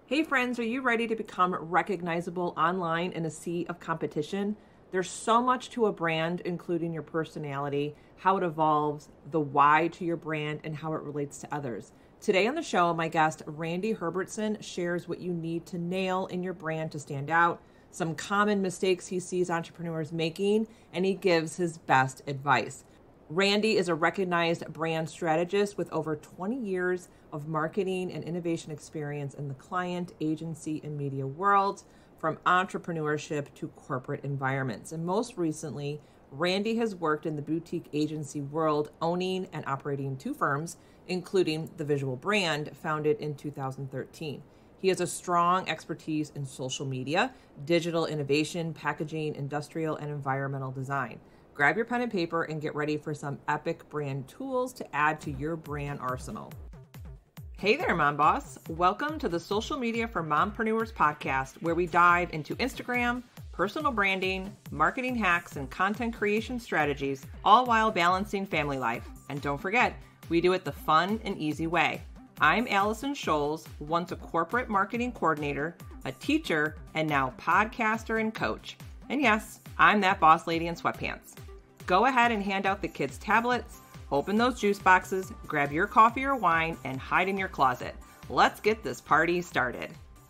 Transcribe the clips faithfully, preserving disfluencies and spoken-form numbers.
Hey friends, are you ready to become recognizable online in a sea of competition? There's so much to a brand, including your personality, how it evolves, the why to your brand, and how it relates to others. Today on the show, my guest, Randy Herbertson, shares what you need to nail in your brand to stand out, some common mistakes he sees entrepreneurs making, and he gives his best advice. Randy is a recognized brand strategist with over twenty years of marketing and innovation experience in the client, agency, and media worlds, from entrepreneurship to corporate environments. And most recently, Randy has worked in the boutique agency world, owning and operating two firms, including The Visual Brand, founded in two thousand thirteen. He has a strong expertise in social media, digital innovation, packaging, industrial, and environmental design. Grab your pen and paper and get ready for some epic brand tools to add to your brand arsenal. Hey there, Mom Boss. Welcome to the Social Media for Mompreneurs podcast, where we dive into Instagram, personal branding, marketing hacks, and content creation strategies, all while balancing family life. And don't forget, we do it the fun and easy way. I'm Allison Scholes, once a corporate marketing coordinator, a teacher, and now podcaster and coach. And yes, I'm that boss lady in sweatpants. Go ahead and hand out the kids' tablets, open those juice boxes, grab your coffee or wine, and hide in your closet. Let's get this party started.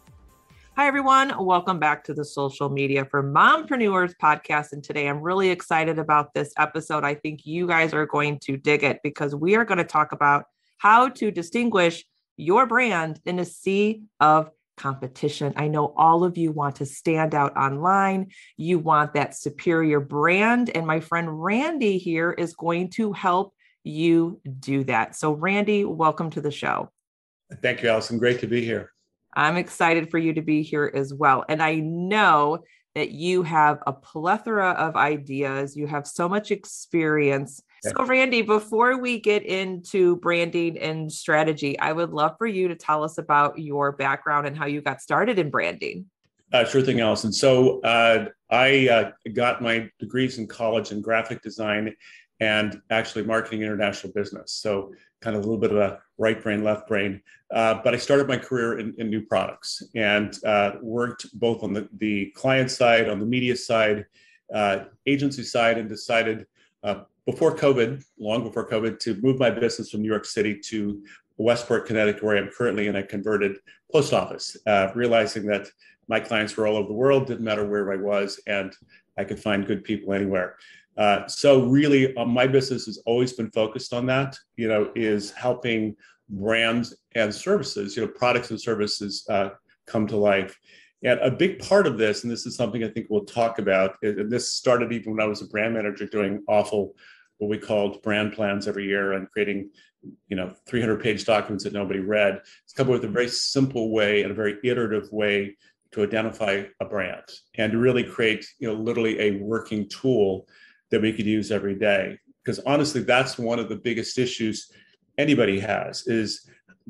Hi, everyone. Welcome back to the Social Media for Mompreneurs podcast. And today I'm really excited about this episode. I think you guys are going to dig it because we are going to talk about how to distinguish your brand in a sea of competition. I know all of you want to stand out online. You want that superior brand. And my friend Randy here is going to help you do that. So Randy, welcome to the show. Thank you, Allison. Great to be here. I'm excited for you to be here as well. And I know that you have a plethora of ideas. You have so much experience. So Randy, before we get into branding and strategy, I would love for you to tell us about your background and how you got started in branding. Uh, sure thing, Allison. So uh, I uh, got my degrees in college in graphic design and actually marketing international business. So kind of a little bit of a right brain, left brain. Uh, but I started my career in, in new products and uh, worked both on the, the client side, on the media side, uh, agency side, and decided uh, before COVID, long before COVID, to move my business from New York City to Westport, Connecticut, where I am currently in a converted post office, uh, realizing that my clients were all over the world, didn't matter where I was, and I could find good people anywhere. Uh, so really, uh, my business has always been focused on that, you know, is helping brands and services, you know, products and services uh, come to life. And a big part of this, and this is something I think we'll talk about, and this started even when I was a brand manager doing awful, what we called brand plans every year and creating, you know, three hundred page documents that nobody read. It's come up with a very simple way and a very iterative way to identify a brand and to really create, you know, literally a working tool that we could use every day. Because honestly, that's one of the biggest issues anybody has is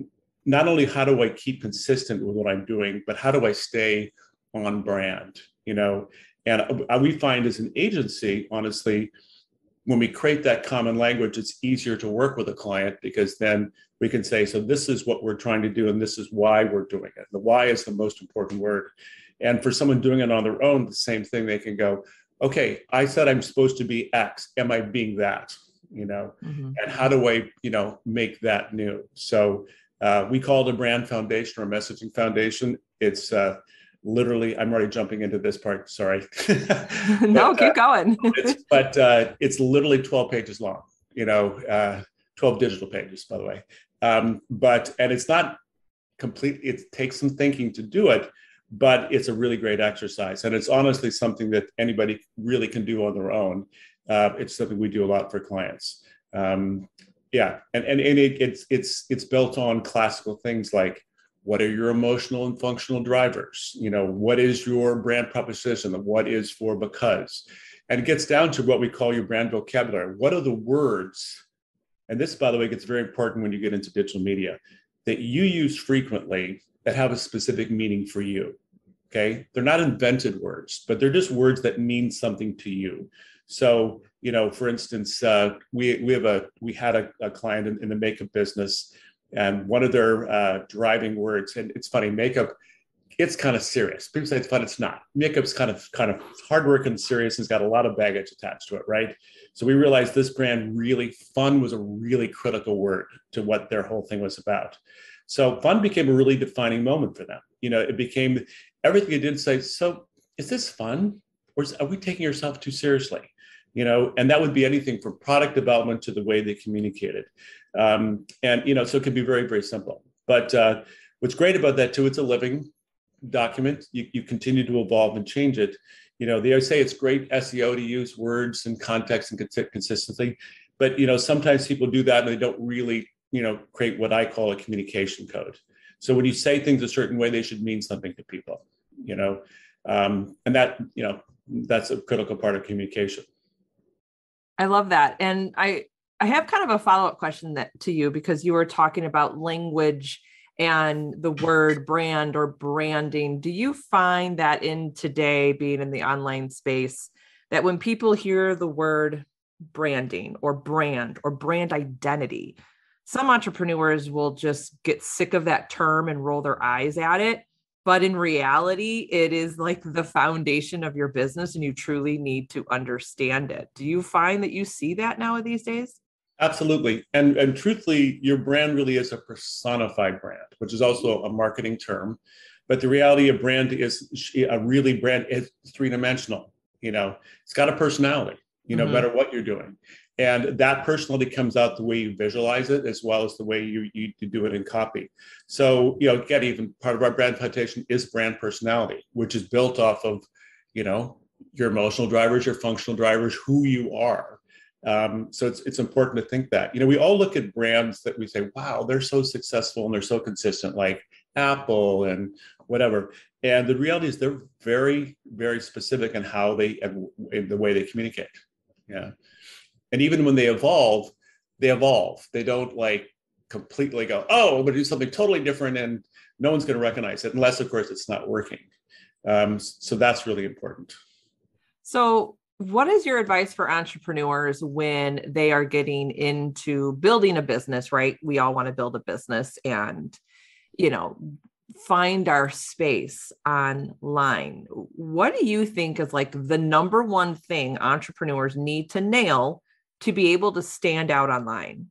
not only how do I keep consistent with what I'm doing, but how do I stay on brand, you know? And we find as an agency, honestly, when we create that common language, it's easier to work with a client because then we can say, so this is what we're trying to do and this is why we're doing it. The why is the most important word. And for someone doing it on their own, the same thing, they can go, okay, I said I'm supposed to be X. Am I being that? You know, mm-hmm. And how do I, you know, make that new? So uh, we call it a brand foundation or a messaging foundation. It's uh, literally, I'm already jumping into this part. Sorry. No, but, keep uh, going. it's, but uh, it's literally twelve pages long, you know, uh, twelve digital pages, by the way. Um, but, and it's not complete. It takes some thinking to do it, but it's a really great exercise. And it's honestly something that anybody really can do on their own. Uh, it's something we do a lot for clients. Um, yeah, and, and, and it, it's, it's, it's built on classical things like, what are your emotional and functional drivers? You know, what is your brand proposition? What is for because? And it gets down to what we call your brand vocabulary. What are the words? And this, by the way, gets very important when you get into digital media that you use frequently that have a specific meaning for you. Okay, they're not invented words, but they're just words that mean something to you. So, you know, for instance, uh, we we have a we had a, a client in, in the makeup business, and one of their uh, driving words, and it's funny, makeup it's kind of serious. People say it's fun. It's not. Makeup's kind of kind of hard work and serious. It's got a lot of baggage attached to it, right? So we realized this brand really, fun was a really critical word to what their whole thing was about. So fun became a really defining moment for them. You know, it became everything they did say, so is this fun? Or is, are we taking ourselves too seriously? You know, and that would be anything from product development to the way they communicated. Um, and, you know, so it can be very, very simple. But uh, what's great about that too, it's a living document. You, you continue to evolve and change it. You know, they always say it's great S E O to use words and context and consistency, but, you know, sometimes people do that and they don't really, you know, create what I call a communication code. So when you say things a certain way, they should mean something to people, you know, um, and that, you know, that's a critical part of communication. I love that. And I, I have kind of a follow-up question that to you, because you were talking about language and the word brand or branding. Do you find that in today, being in the online space, that when people hear the word branding or brand or brand identity, some entrepreneurs will just get sick of that term and roll their eyes at it? But in reality, it is like the foundation of your business and you truly need to understand it. Do you find that you see that now these days? Absolutely. And, and truthfully, your brand really is a personified brand, which is also a marketing term. But the reality of brand is a really brand is three-dimensional. You know, it's got a personality, you know, mm-hmm. no matter what you're doing. And that personality comes out the way you visualize it, as well as the way you, you, you do it in copy. So, you know, again, even part of our brand foundation is brand personality, which is built off of, you know, your emotional drivers, your functional drivers, who you are. Um, so it's it's important to think that, you know, we all look at brands that we say, wow, they're so successful and they're so consistent, like Apple and whatever. And the reality is they're very, very specific in how they, in the way they communicate. Yeah. And even when they evolve, they evolve. They don't like completely go, oh, I'm going to do something totally different and no one's going to recognize it, unless, of course, it's not working. Um, so that's really important. So what is your advice for entrepreneurs when they are getting into building a business, right? We all want to build a business and, you know, find our space online. What do you think is like the number one thing entrepreneurs need to nail to be able to stand out online?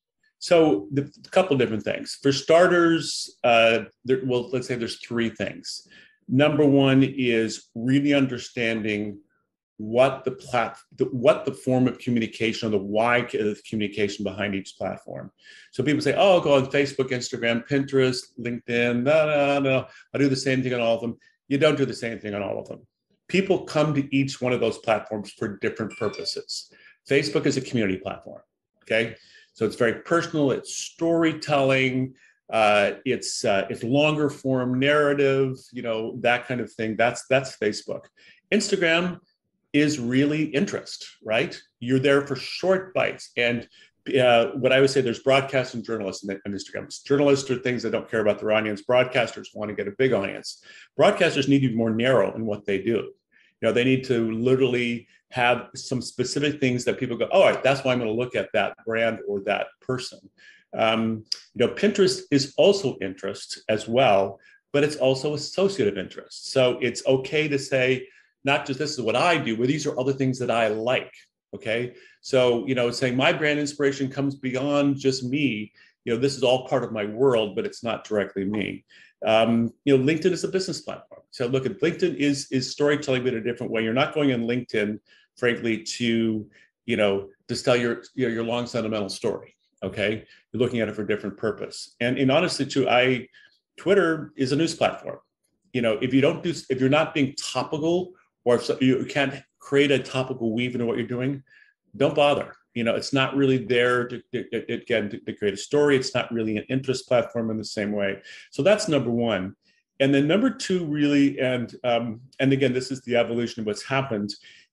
So the, a couple of different things. For starters, uh, there, well, let's say there's three things. Number one is really understanding what the plat, the, what the form of communication or the why of the communication behind each platform. So people say, oh, I'll go on Facebook, Instagram, Pinterest, LinkedIn. No, no, no, I do the same thing on all of them. You don't do the same thing on all of them. People come to each one of those platforms for different purposes. Facebook is a community platform, okay? So it's very personal, it's storytelling, uh, it's uh, it's longer form narrative, you know, that kind of thing. That's that's Facebook. Instagram is really interest, right? You're there for short bites. And uh, what I would say, there's broadcast and journalists on Instagram. Journalists are things that don't care about their audience. Broadcasters want to get a big audience. Broadcasters need to be more narrow in what they do. You know, they need to literally have some specific things that people go, oh, all right, that's why I'm going to look at that brand or that person. Um, you know, Pinterest is also interest as well, but it's also associative interest. So it's okay to say, not just this is what I do, but these are other things that I like. Okay. So, you know, saying my brand inspiration comes beyond just me. You know, this is all part of my world, but it's not directly me. Um, you know, LinkedIn is a business platform. So look at LinkedIn is, is storytelling, but in a different way. You're not going on LinkedIn, frankly, to, you know, just tell your, your, your long sentimental story. Okay. You're looking at it for a different purpose. And, and honestly too, I, Twitter is a news platform. You know, if you don't do, if you're not being topical, or if you can't create a topical weave into what you're doing, don't bother. You know, it's not really there to, to, again, to, to create a story. It's not really an interest platform in the same way. So that's number one. And then number two, really, and um, and again, this is the evolution of what's happened,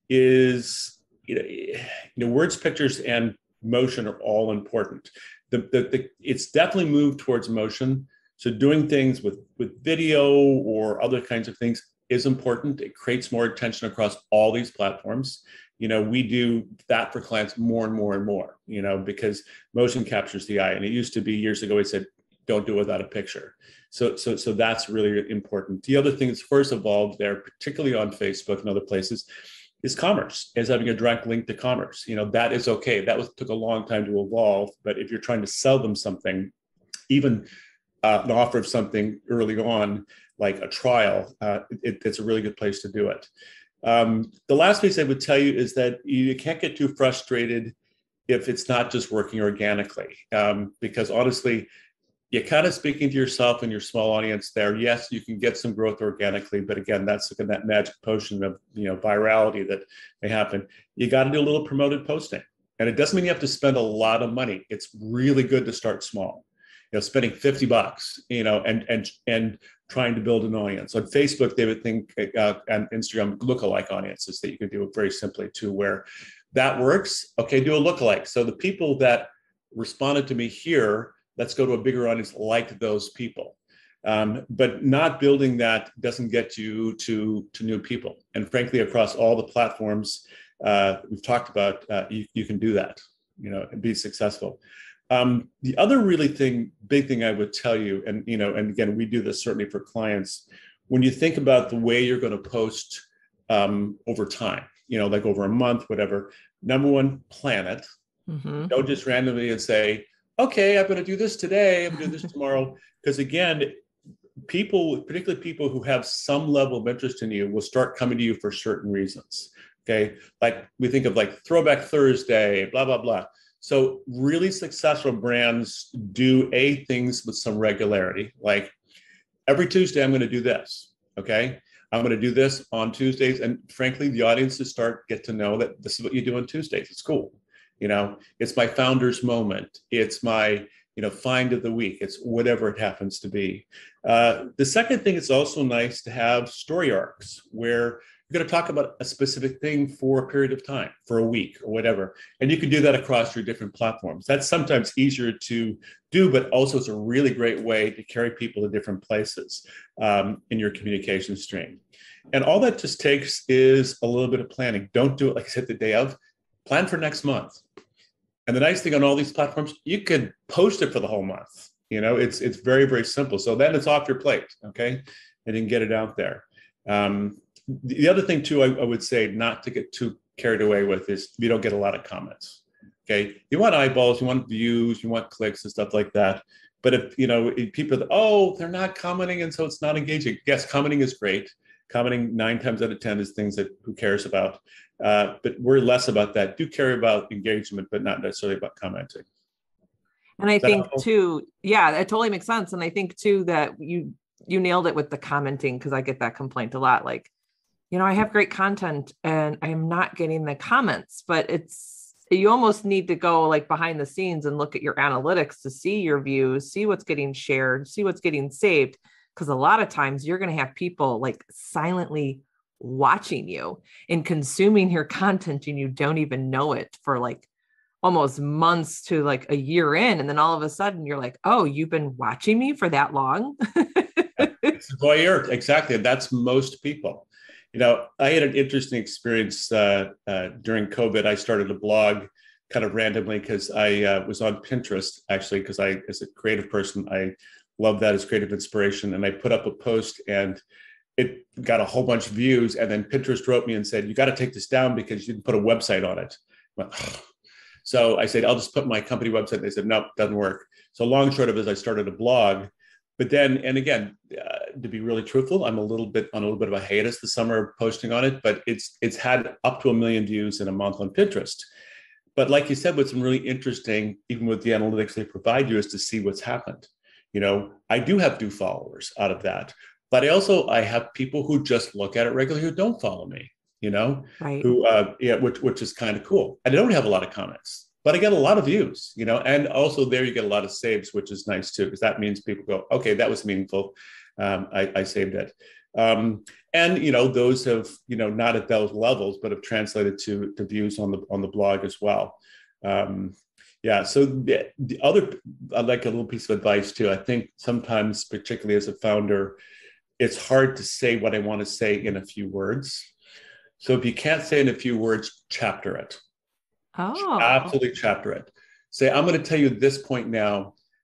is, you know, you know words, pictures, and motion are all important. The, the, the, it's definitely moved towards motion. So doing things with, with video or other kinds of things is important. It creates more attention across all these platforms. You know, we do that for clients more and more and more, you know, because motion captures the eye. And it used to be years ago, we said, don't do it without a picture. So, so, so that's really important. The other thing that's first evolved there, particularly on Facebook and other places, is commerce, is having a direct link to commerce. You know, that is okay. That was took a long time to evolve, but if you're trying to sell them something, even uh, an offer of something early on, like a trial, uh, it, it's a really good place to do it. Um, the last piece I would tell you is that you can't get too frustrated if it's not just working organically, um, because honestly, you're kind of speaking to yourself and your small audience there. Yes, you can get some growth organically, but again, that's like that magic potion of, you know, virality that may happen. You got to do a little promoted posting, and it doesn't mean you have to spend a lot of money. It's really good to start small. You know, spending fifty bucks, you know, and and and trying to build an audience. On Facebook, they would think, uh, and Instagram, lookalike audiences that you can do it very simply too, where that works. Okay, do a lookalike. So the people that responded to me here, let's go to a bigger audience like those people. Um, but not building that doesn't get you to, to new people. And frankly, across all the platforms uh, we've talked about, uh, you, you can do that, you know, and be successful. Um, the other really thing, big thing I would tell you, and, you know, and again, we do this certainly for clients, when you think about the way you're going to post um, over time, you know, like over a month, whatever, number one, plan it. Mm-hmm. Don't just randomly and say, okay, I'm going to do this today, I'm going to do this tomorrow. Because again, people, particularly people who have some level of interest in you, will start coming to you for certain reasons. Okay, like we think of like Throwback Thursday, blah, blah, blah. So really successful brands do A, things with some regularity, like every Tuesday I'm going to do this, okay? I'm going to do this on Tuesdays. And frankly, the audiences start get to know that this is what you do on Tuesdays. It's cool. You know, it's my founder's moment. It's my, you know, find of the week. It's whatever it happens to be. Uh, the second thing, it's also nice to have story arcs where you're going to talk about a specific thing for a period of time, for a week or whatever. And you can do that across your different platforms. That's sometimes easier to do, but also it's a really great way to carry people to different places um, in your communication stream. And all that just takes is a little bit of planning. Don't do it, like I said, the day of. Plan for next month. And the nice thing on all these platforms, you could post it for the whole month. You know, it's it's very, very simple. So then it's off your plate, okay? And you can get it out there. Um, the other thing too, I, I would say not to get too carried away with is you don't get a lot of comments, okay? You want eyeballs, you want views, you want clicks and stuff like that. But if, you know, if people, oh, they're not commenting and so it's not engaging. Yes, commenting is great. Commenting nine times out of ten is things that who cares about. Uh, but we're less about that. Do care about engagement, but not necessarily about commenting. And I think helpful? too, yeah, it totally makes sense. And I think too that you you nailed it with the commenting, because I get that complaint a lot. Like, you know, I have great content and I'm not getting the comments, but it's you almost need to go like behind the scenes and look at your analytics to see your views, see what's getting shared, see what's getting saved. Because a lot of times you're going to have people like silently watching you and consuming your content and you don't even know it for like almost months to like a year in. And then all of a sudden you're like, oh, you've been watching me for that long? It's a voyeur. Exactly. That's most people. You know, I had an interesting experience uh, uh, during COVID. I started a blog kind of randomly because I uh, was on Pinterest, actually, because I, as a creative person, I love that as creative inspiration. And I put up a post and it got a whole bunch of views. And then Pinterest wrote me and said, you got to take this down because you didn't put a website on it. I went, oh. So I said, I'll just put my company website. They said, nope, doesn't work. So long and short of it is I started a blog. But then, and again, uh, to be really truthful, I'm a little bit on a little bit of a hiatus this summer posting on it, but it's it's had up to a million views in a month on Pinterest. But like you said, what's been really interesting, even with the analytics they provide you, is to see what's happened. You know, I do have new followers out of that, but I also, I have people who just look at it regularly who don't follow me, you know, right. who, uh, yeah, which, which is kind of cool. And I don't have a lot of comments, but I get a lot of views, you know, and also there you get a lot of saves, which is nice too, because that means people go, okay, that was meaningful. Um, I, I saved it. Um, and, you know, those have, you know, not at those levels, but have translated to, to views on the, on the blog as well. Um, yeah. So the, the other, I'd like a little piece of advice too. I think sometimes, particularly as a founder, it's hard to say what I want to say in a few words. So if you can't say in a few words, chapter it. Oh, absolutely chapter it. Say, I'm going to tell you this point now,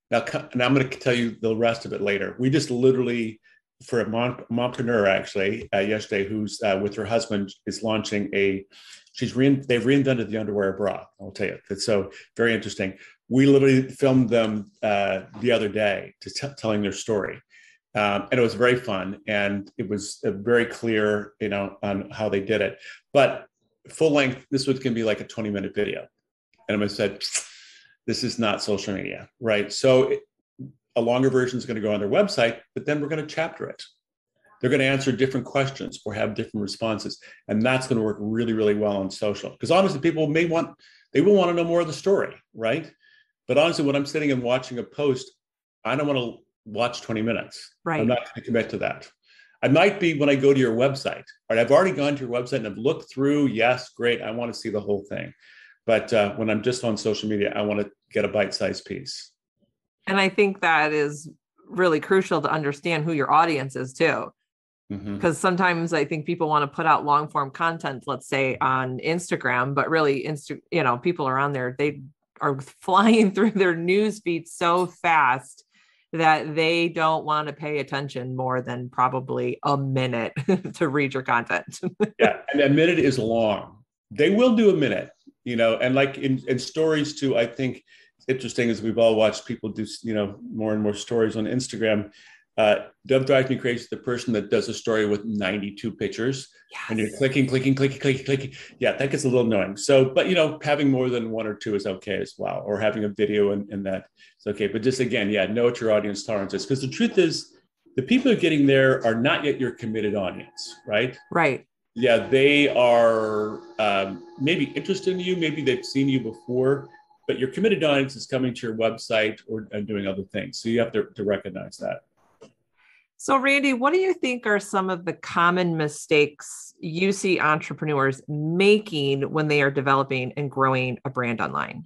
Now, and I'm going to tell you the rest of it later. We just literally, for a mom, mompreneur actually, uh, yesterday, who's uh, with her husband, is launching a, she's re, they've reinvented the underwear bra. I'll tell you. It's so very interesting. We literally filmed them uh, the other day to t- telling their story. Um, and it was very fun. And it was uh, very clear, you know, on how they did it. But full length, this was going to be like a twenty minute video. And I said, this is not social media, right? So it, a longer version is going to go on their website, but then we're going to chapter it. They're going to answer different questions or have different responses. And that's going to work really, really well on social. Because honestly, people may want, they will want to know more of the story, right? But honestly, when I'm sitting and watching a post, I don't want to watch twenty minutes. Right. I'm not going to commit to that. I might be when I go to your website, right? I've already gone to your website and I've looked through, yes, great. I want to see the whole thing. But uh, when I'm just on social media, I want to get a bite-sized piece. And I think that is really crucial to understand who your audience is too. Because mm-hmm. sometimes I think people want to put out long form content, let's say on Instagram, but really, Insta, you know, people are on there, they are flying through their news feed so fast that they don't want to pay attention more than probably a minute to read your content. Yeah, and a minute is long. They will do a minute, you know, and like in, in stories too, I think it's interesting as we've all watched people do, you know, more and more stories on Instagram. Uh, Dove drives me crazy, the person that does a story with ninety-two pictures. Yes. And you're clicking, clicking, clicking, clicking, clicking. Yeah, that gets a little annoying. So, but, you know, having more than one or two is okay as well, or having a video and, and that is okay. But just again, yeah, know what your audience tolerance is. Because the truth is, the people who are getting there are not yet your committed audience, right? Right. Yeah, they are um, maybe interested in you, maybe they've seen you before, but your committed audience is coming to your website or and doing other things. So you have to, to recognize that. So Randy, what do you think are some of the common mistakes you see entrepreneurs making when they are developing and growing a brand online?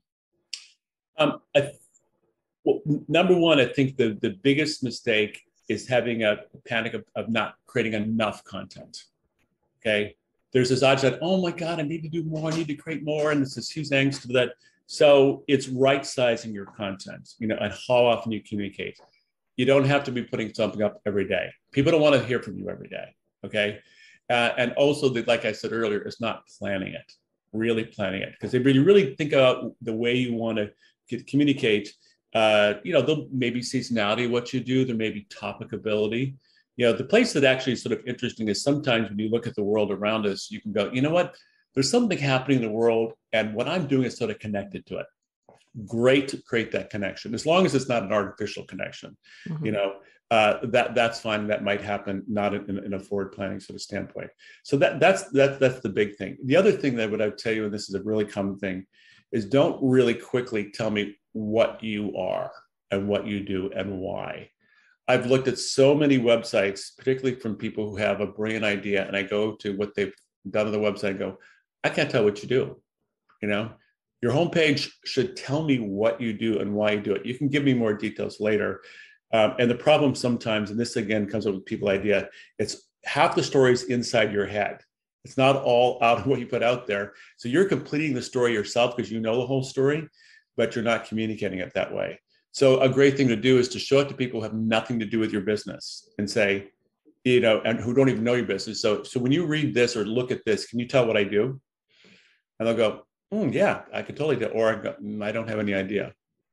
Um, I, well, number one, I think the, the biggest mistake is having a panic of, of not creating enough content. Okay. There's this odds that, oh my God, I need to do more. I need to create more. And there's this huge angst to that. So it's right sizing your content, you know, and how often you communicate. You don't have to be putting something up every day. People don't want to hear from you every day. Okay. Uh, and also, the, like I said earlier, it's not planning it, really planning it. Because if you really think about the way you want to get, communicate, uh, you know, there'll maybe seasonality, what you do, there may be topicability. You know, the place that actually is sort of interesting is sometimes when you look at the world around us, you can go, you know what, there's something happening in the world and what I'm doing is sort of connected to it. Great to create that connection, as long as it's not an artificial connection, mm-hmm. you know, uh, that that's fine. That might happen, not in, in a forward planning sort of standpoint. So that that's that that's the big thing. The other thing that would I tell you, and this is a really common thing, is don't really quickly tell me what you are and what you do and why. I've looked at so many websites, particularly from people who have a brilliant idea, and I go to what they've done on the website and go, I can't tell what you do, you know. Your homepage should tell me what you do and why you do it. You can give me more details later. Um, and the problem sometimes, and this again comes up with people idea, it's half the story is inside your head. It's not all out of what you put out there. So you're completing the story yourself because you know the whole story, but you're not communicating it that way. So a great thing to do is to show it to people who have nothing to do with your business and say, you know, and who don't even know your business. So, so when you read this or look at this, can you tell what I do? And they'll go, Mm, yeah, I could totally do, or I, got, I don't have any idea.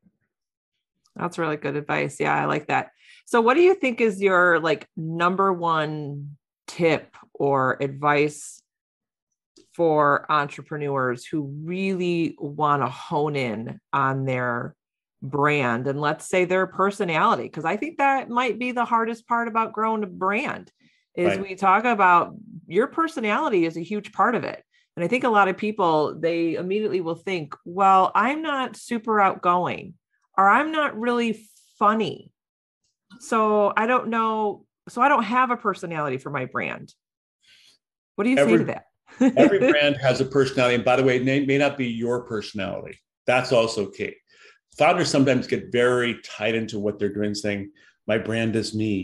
That's really good advice. Yeah, I like that. So what do you think is your like number one tip or advice for entrepreneurs who really want to hone in on their brand and let's say their personality? Because I think that might be the hardest part about growing a brand is right. We talk about your personality is a huge part of it. And I think a lot of people, they immediately will think, well, I'm not super outgoing or I'm not really funny. So I don't know. So I don't have a personality for my brand. What do you every, say to that? Every brand has a personality. And by the way, it may, may not be your personality. That's also key. Founders sometimes get very tied into what they're doing, saying, my brand is me.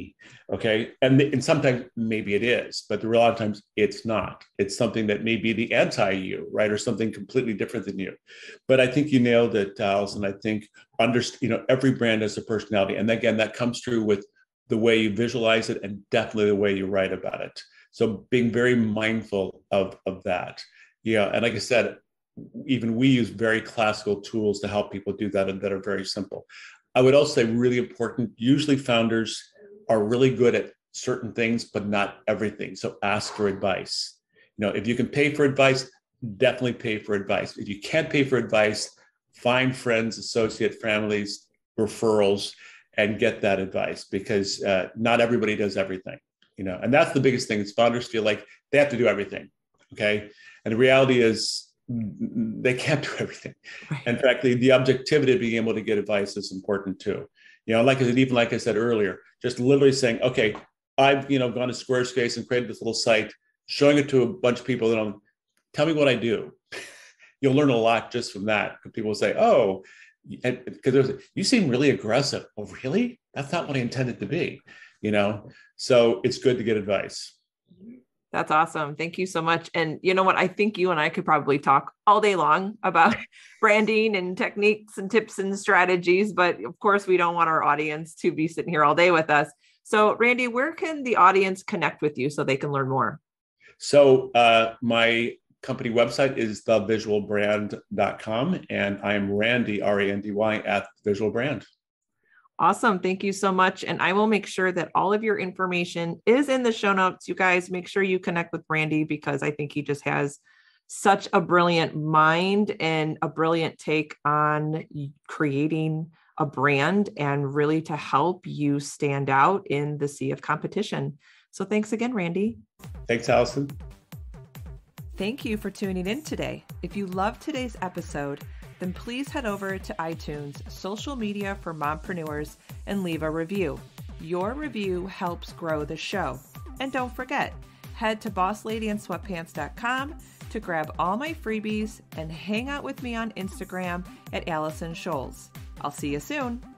Okay. And, and sometimes maybe it is, but a lot of times it's not. It's something that may be the anti you, right? Or something completely different than you. But I think you nailed it, Allison. I think under, you know, every brand has a personality. And again, that comes through with the way you visualize it and definitely the way you write about it. So being very mindful of, of that. Yeah. And like I said, even we use very classical tools to help people do that and that are very simple. I would also say really important, usually founders are really good at certain things, but not everything. So ask for advice. You know, if you can pay for advice, definitely pay for advice. If you can't pay for advice, find friends, associate families, referrals, and get that advice, because uh, not everybody does everything, you know, and that's the biggest thing is founders feel like they have to do everything. Okay. And the reality is they can't do everything. Right. In fact, the, the objectivity of being able to get advice is important too. You know, like I said, even like I said earlier, just literally saying, okay, I've, you know, gone to Squarespace and created this little site, showing it to a bunch of people that don't tell me what I do. You'll learn a lot just from that. People will say, oh, because you seem really aggressive. Oh, really? That's not what I intended to be, you know? So it's good to get advice. That's awesome. Thank you so much. And you know what? I think you and I could probably talk all day long about branding and techniques and tips and strategies, but of course we don't want our audience to be sitting here all day with us. So Randy, where can the audience connect with you so they can learn more? So uh, my company website is the visual brand dot com, and I am Randy, R A N D Y, at Visual Brand. Awesome. Thank you so much. And I will make sure that all of your information is in the show notes. You guys make sure you connect with Randy, because I think he just has such a brilliant mind and a brilliant take on creating a brand and really to help you stand out in the sea of competition. So thanks again, Randy. Thanks, Allison. Thank you for tuning in today. If you loved today's episode, then please head over to iTunes, social media for mompreneurs, and leave a review. Your review helps grow the show. And don't forget, head to boss lady in sweatpants dot com to grab all my freebies and hang out with me on Instagram at Allison Scholes. I'll see you soon.